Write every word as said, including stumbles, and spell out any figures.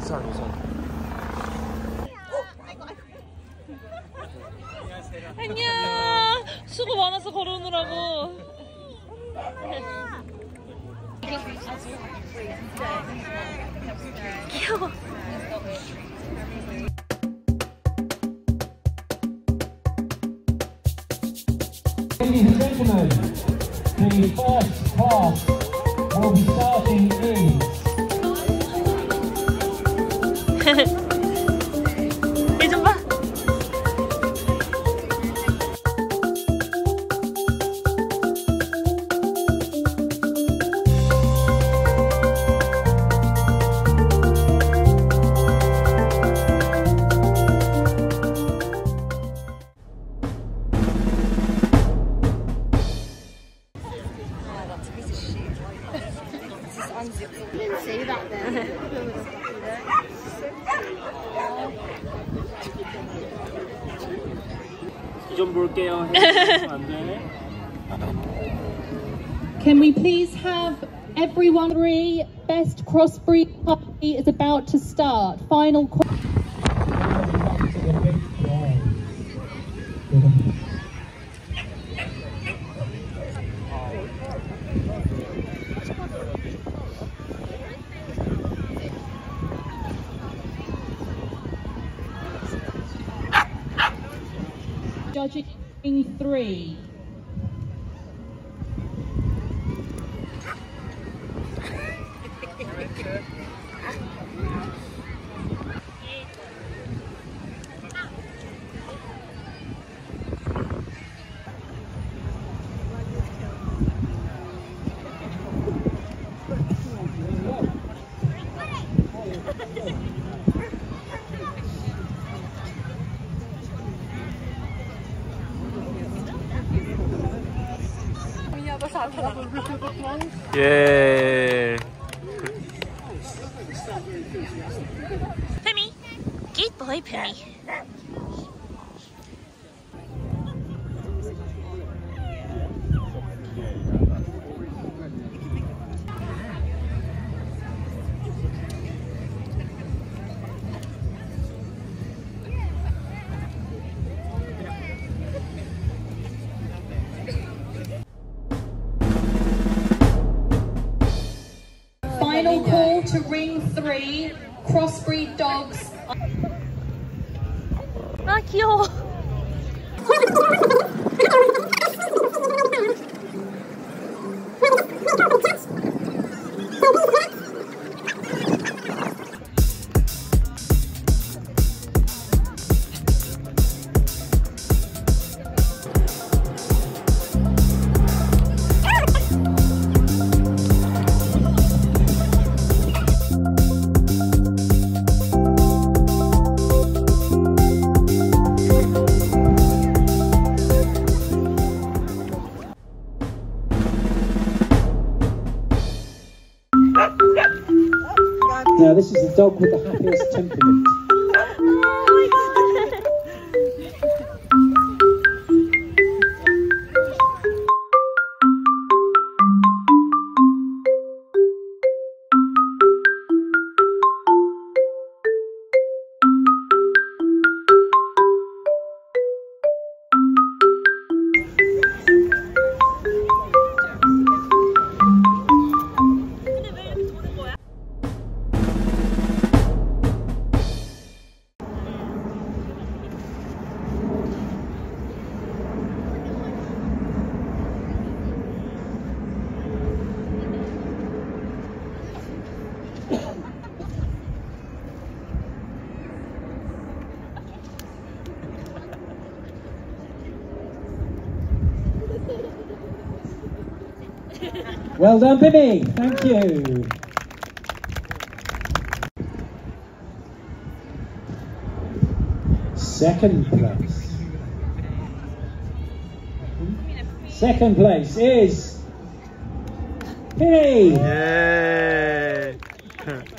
우산 우산. 안녕. 수고 많았어 걸어오느라고. 귀여워. Ladies and gentlemen, the first class will be starting in. 얘 좀 봐. See that then. 좀 볼게요. 안 돼. Can we please have everyone agree? Best crossbreed party is about to start. Final question. Judging three. 예. Pumi. Good boy, Pumi. Final call to ring three. Crossbreed dogs. 아 귀여워. Now this is the dog with the happiest temperament. Well done, Pumi. Thank you. Second place. Second place is Pumi. 예.